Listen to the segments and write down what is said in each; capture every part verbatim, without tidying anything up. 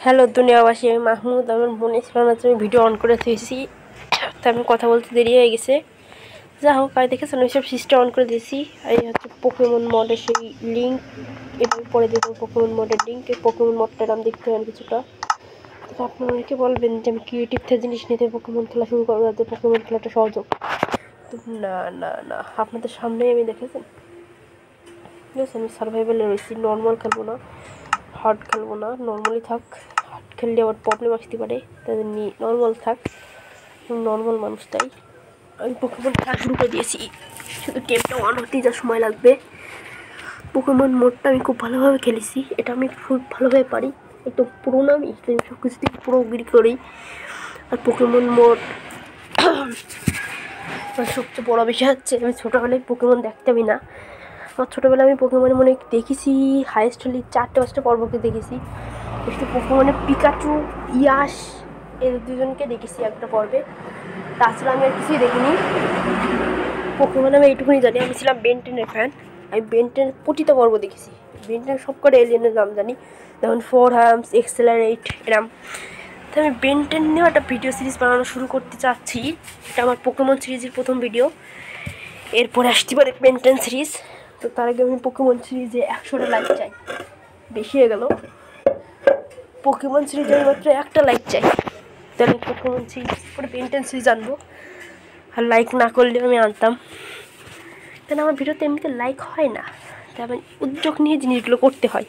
Hello দুনিয়াবাসী, আমি মাহমুদ। আমার বোনের ছিল না, আমি ভিডিও অন করে দিয়েছি, তা আমি কথা বলতে দেরি হয়ে গেছে। যা হোক, আর দেখেছেন ওই সব সিস্টেম অন করে দিয়েছি। আর এই হচ্ছে পোকেমন মডের সেই লিঙ্ক, এটা আমি পরে দিয়ে দেবো পোকেমন মডের লিঙ্ক। এই পোকেমন মডটার নাম দেখতে পারেন কিছুটা। তো আপনারা অনেকে বলবেন যে আমি ক্রিয়েটিভ থেকে জিনিস নিতে পোকেমন খেলা শুরু করবো, যাতে পোকেমন খেলাটা সহজ হোক। তো না না না, আপনাদের সামনেই আমি দেখেছেন, ঠিক আছে? আমি সার্ভাইভালে রয়েছি, নর্মাল খেলবো না, হার্ড খেলবো না। নর্মালি থাক, হার্ড খেললে আবার প্রবলেম আসতে পারে, তাদের নিয়ে নর্মাল থাক। নর্মাল মানুষ, তাই আমি পোকেমন খেলা শুরু করে দিয়েছি। শুধু গেমটা অন হতেই যা সময় লাগবে। পোকেমন মোডটা আমি খুব ভালোভাবে খেলেছি, এটা আমি খুব ভালোভাবে পারি। একটু পুরোনো, আমি সব কিছু থেকে পুরোগিরি করি। আর পোকেমন মোড সবচেয়ে বড় বিষয় হচ্ছে, আমি ছোটোবেলায় পোকেমন দেখতামই না। আমার ছোটোবেলায় আমি পোকেমনে মনে দেখেছি হাইয়েস্ট হলে চারটে পাঁচটা পর্বকে দেখেছি। একটু পোকেমনে পিকাচু, ইয়াস, এদের দুজনকে দেখেছি একটা পর্বে। তাছাড়া আমি আর কিছুই দেখিনি। পোকেমনে আমি এইটুকুনি জানি, আমি ছিলাম বেনটেনের ফ্যান। আমি বেনটেনের প্রতিটা পর্ব দেখেছি। বেনটেনের সব কটা এলিয়েনের নাম জানি, যেমন ফোর হ্যামস, এক্সেলারেট, এরাম। তো আমি বেনটেন নিয়েও একটা ভিডিও সিরিজ বানানো শুরু করতে চাচ্ছি। এটা আমার পোকেমন সিরিজের প্রথম ভিডিও, এরপরে আসতে পারে বেনটেন সিরিজ। তো তার আগে আমি পোকেমন সিরিজে একশোটা লাইক চাই, বেশি হয়ে গেল। পোকেমন সিরিজে আমি মাত্র একটা লাইক চাই, তাহলে পোকেমন সিরিজ করে বেনটেন সিরিজ আনবো। আর লাইক না করলেও আমি আনতাম, কেন আমার ভিডিওতে এমনিতে লাইক হয় না, তাই আমি উদ্যোগ নিয়ে জিনিসগুলো করতে হয়।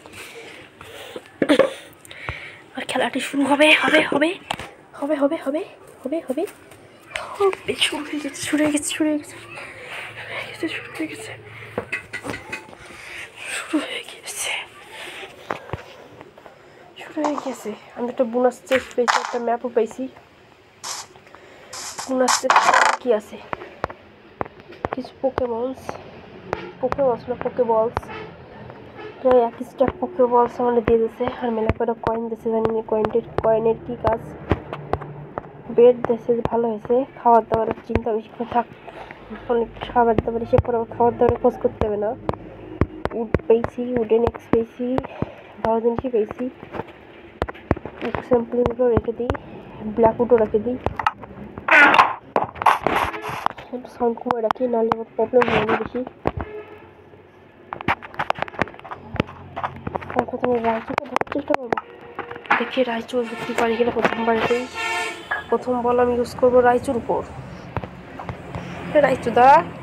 আর খেলাটি শুরু হবে হবে হবে হবে হবে হবে হবে হবে হবে শুরু হয়ে গেছে শুরু হয়ে গেছে শুরু হয়ে গেছে শুরু হয়ে গেছে শুরু হয়ে গেছে শুরু হয়ে গেছে আমি একটা বোনাস চেস্ট পেয়েছি, একটা ম্যাপও পেয়েছি। বোনাস চেস্ট কি আছে? কিছু পোকেমন্স, পোকেমন্স না পোকেবলস, প্রায় এক স্টার পোকেবলস আমাদের দিয়ে দিয়েছে। আর মেলা করে কয়েন দিয়েছে, জানি না কয়েনটির কয়েনের কী কাজ। বেড দিয়েছে, ভালো হয়েছে। খাবার দাবারের চিন্তা বেশি থাক, অনেক খাবার দাবার এসে পরে খাবার দাবারের খোঁজ করতে হবে না। উড পেয়েছি, উডেন এক্স পেয়েছি, ভালো জিনিসই পেয়েছি। স্যাম্পলিংগুলো রেখে দিই, ব্ল্যাক উডও রেখে দিই, সাউন্ড কমে রাখি, নাহলে আমার প্রবলেম হয় না বেশি। তারপর তুমি রাইচুকে ধরার চেষ্টা করবো, দেখি রাইচু ধরতে পারি কিনা। প্রথমবারেতেই প্রথম বল আমি ইউজ করবো রাইচুর উপর। রাইচু দা,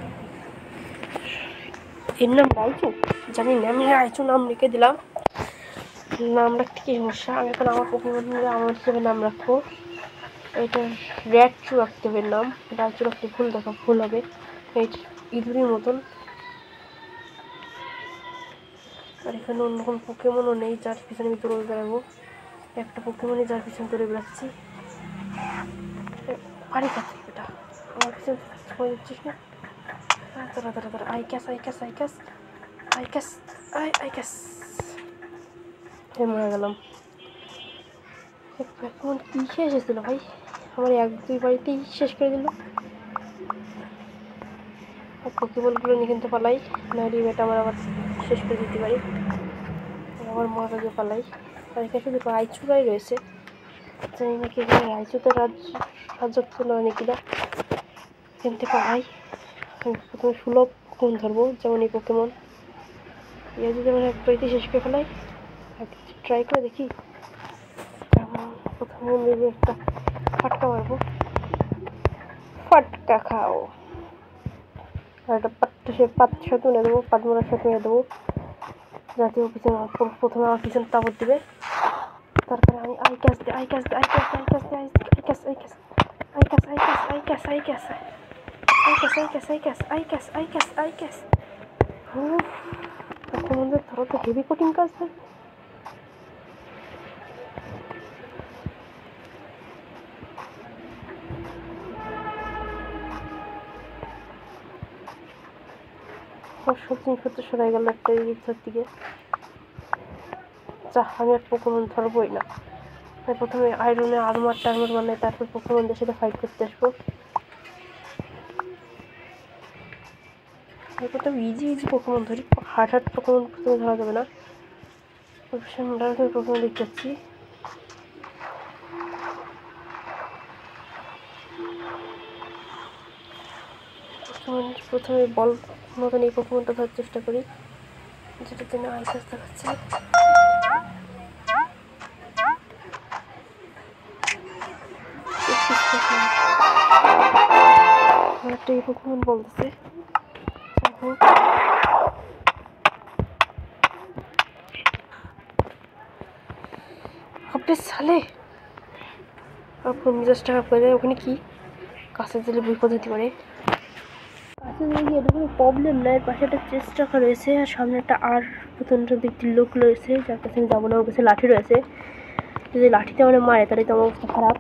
এর নাম রাইচু? জানি না, আমি রাইচু নাম লিখে দিলাম। নাম রাখতে কি সমস্যা? আমি এখন আমার পোকেমন আমার হিসেবে নাম রাখবো। এটা র্যাচু রাখতে হবে নাম, রাইচু রাখতে ভুল দেখা ভুল হবে। এই ইঁদুরের মতন। আর এখানে অন্য কোনো পোকেমনও নেই যার পিছনে আমি দৌড়ে বেড়াবো। একটা পোকেমনই যার পিছনে দৌড়ে বেড়াচ্ছি। পারি কাছে এটা আমার পিছনে সময় দিচ্ছিস না? দাঁড়া দাঁড়া দাঁড়া, I catch I catch I catch I catch I I catch মরে গেলাম। পোকেমন কী শেষ এসেছিলো ভাই, আমার এক দুই বাড়িতেই শেষ করে দিল। আর পোকেবলগুলো নিয়ে কিন্তু পালাই, নাহলে এটা আমার আবার শেষ করে দিতে পারি। আমার মার আগে পালাই। আর এখানে শুধু রাইচুরাই রয়েছে, জানি না কি এখানে রাইচুতে রাজ্য রাজত্ব নয় নাকি না। এখান থেকে পালাই। আমি প্রথমে সুলভ কোন ধরবো, যেমন এই পোকেমন ইয়ে যদি আমার এক বাড়িতে শেষ করে ফেলাই। ট্রাই করে দেখি। প্রথমে নেবে একটা ফাটকা মারবো, ফাটকা খাও। আর একটা পাট্টা সে পাত সাথে উড়ে দেবো, পাটমোড়ার সাথে উড়ে দেবো, যাতে ও পিছনে প্রথমে আমার পিছনে তাবর দেবে। তারপরে আমি আই ক্যাস দিই, আই ক্যাস দিই, I catch I catch I catch I catch I catch I catch I catch I catch I catch I catch I catch I catch I catch পোকেমনদের ধরো তো হেভি কোটিং কাজ হয়। আমার সব জিনিসপত্র সরাই গেল একটা ইচ্ছার দিকে। যা, আমি আর পোকেমন ধরবোই না। তাই প্রথমে আয়রনে আর্মার টার্মার বানাই, তারপর পোকেমনদের সাথে ফাইট করতে আসবো। প্রথম ইজি ইজি পোকেমন ধরি, হার্ড হার্ড পোকেমন প্রথমে ধরা যাবে না। প্রফেশনাল প্রথমে দেখতে পাচ্ছি। পোকেমন প্রথমে বল মতন এই পোকেমনটা ধরার চেষ্টা করি, যেটা তিনি আইসাস দেখাচ্ছে। একটা এই পোকেমন বলতেছে আপনি সালে আপনার মিজাজ টাকা করে ওখানে কি কাছে দিলে বিপদ হতে পারে। কাছে দিলে কি এটা কোনো প্রবলেম না, এর পাশে একটা চেস্ট রাখা রয়েছে আর সামনে একটা আর প্রথমটা দিকটি লোক রয়েছে যার কাছে আমি যাবো না, ওর কাছে লাঠি রয়েছে, যদি লাঠিতে মানে মারে তাহলে তো আমার অবস্থা খারাপ।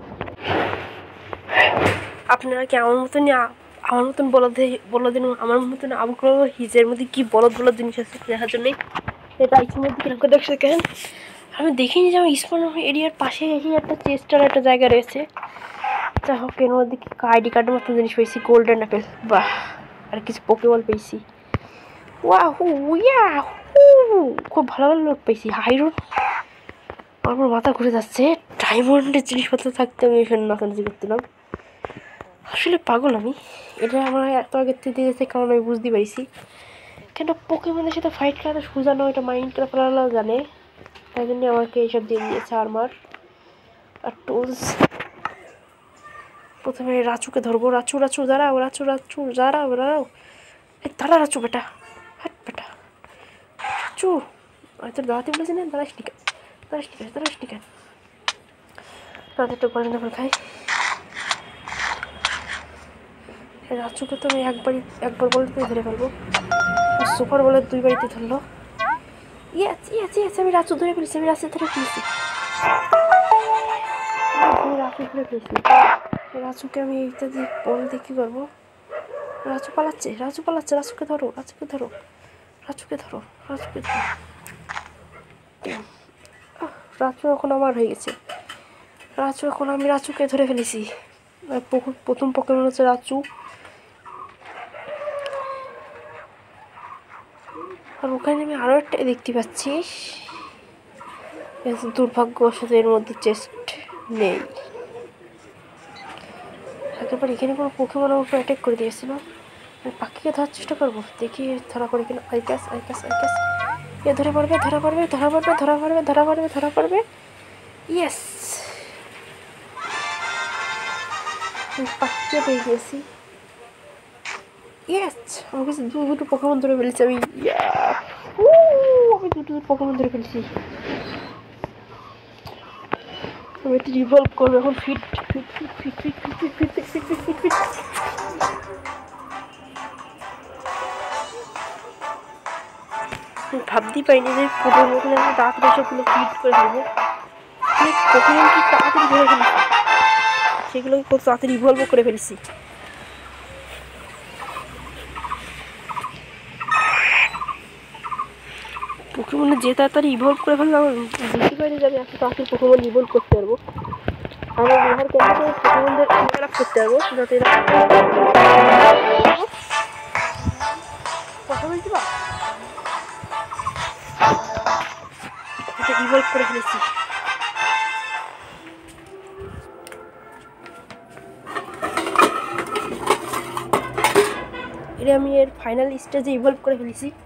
আপনারা কি আমার মতনই আমার মতন বলদ বলদের আমার মতন আবহাওয়া হিজের মধ্যে কি বলদ বলদ জিনিস আছে দেখার জন্যে এটা ইচ্ছার মধ্যে কিরকম দেখছে কেন আমি দেখিনি যে আমার স্পন এরিয়ার পাশে এই একটা চেস্টার একটা জায়গা রয়েছে। যাই হোক এর মধ্যে কি আইডি কার্ডের মতো জিনিস পেয়েছি, গোল্ডেন অ্যাপেল, বাহ, আর কিছু পোকেবল পেয়েছি। ওয়া হু ইয়া হু, খুব ভালো ভালো লোক পেয়েছি। হাইরোড আমার মাথা ঘুরে যাচ্ছে, ডায়মন্ডের জিনিসপত্র থাকতে আমি এখানে নাচানাচি করছিলাম। আসলে পাগল আমি, এটা আমার এত আগের থেকে দিয়েছে কারণ আমি বুঝতে পারছি কেন পোকেমনের সাথে ফাইট করাটা সোজা নয়, এটা মাইন্ড করা ফেলাও জানে, তাই জন্য আমাকে এইসব দিয়ে দিয়েছে আর্মার আর টুলস। প্রথমে রাচুকে ধরবো, রাচু রাচু দাঁড়াও, রাচু রাচু দাঁড়াও দাঁড়াও, এই দাঁড়া রাচু বেটা, হাট বেটা রাচু, আমি তোর দাঁড়াতে বলেছি না, দাঁড়াস ঠিক আছে, দাঁড়াস ঠিক আছে, দাঁড়াস ঠিক আছে, তাদের একটু গরম জল খাই। রাচুকে তো আমি একবারই একবার বলতে ধরে ফেলবো, সুপার বলে দুই বাড়িতে ধরলো। ইয়েস ইয়েস ইয়েস, আমি রাচু ধরে ফেলেছি, আমি রাচু ধরে ফেলেছি, আমি রাচু ধরে ফেলেছি। রাচুকে আমি এইটা দিয়ে বলতে কী করবো, রাচু পালাচ্ছে, রাচু পালাচ্ছে, রাচুকে ধরো, রাচুকে ধরো, রাচুকে ধরো, রাচুকে ধরো। রাচু এখন আমার হয়ে গেছে, রাচু এখন আমি রাচুকে ধরে ফেলেছি। প্রথম পোকেমন হচ্ছে রাচু। আর ওখানে আমি আরও একটা দেখতে পাচ্ছি, দুর্ভাগ্যবশত এর মধ্যে চেস্ট নেই। একেবারে এখানে কোনো পোকেমনের উপর অ্যাটাক করে দিয়েছিল, আমি পাখিকে ধরার চেষ্টা করবো, দেখি ধরা পড়ে কিনা। আইকাস আইকাস আইকাস, এ ধরে পড়বে ধরা পড়বে ধরা পড়বে ধরা পড়বে ধরা পড়বে ধরা পড়বে ইয়েস, পাখিকে পেয়ে গিয়েছি। ইয়েস, আমার কাছে দু দুটো পোকেমন ধরে ফেলেছি আমি, আমি দুটো দুটো পোকেমন ধরে ফেলেছি। আমি একটু রিভলভ করবো এখন, fit fit fit fit fit fit fit fit fit fit fit fit. ভাবতেই পারিনি যে পুজোর মতন আমি তাড়াতাড়ি সবগুলো ফিট করে ফেলবো, পোকেমন কি তাড়াতাড়ি ধরে ফেলেছি, সেগুলোকে খুব তাড়াতাড়ি রিভলভ করে ফেলেছি। পোকেমনে যে তাড়াতাড়ি ইভলভ করে ফেললাম বুঝতে পারি যে আমি এত তাড়াতাড়ি পোকেমন ইভলভ করতে পারবো। আমার ব্যবহার কেমন করে পোকেমনদের ইভলভ করতে পারবো যাতে এরা কথা বলতে পার, এটা ইভলভ করে ফেলেছি। এটা আমি এর ফাইনাল স্টেজে ইভলভ করে ফেলেছি।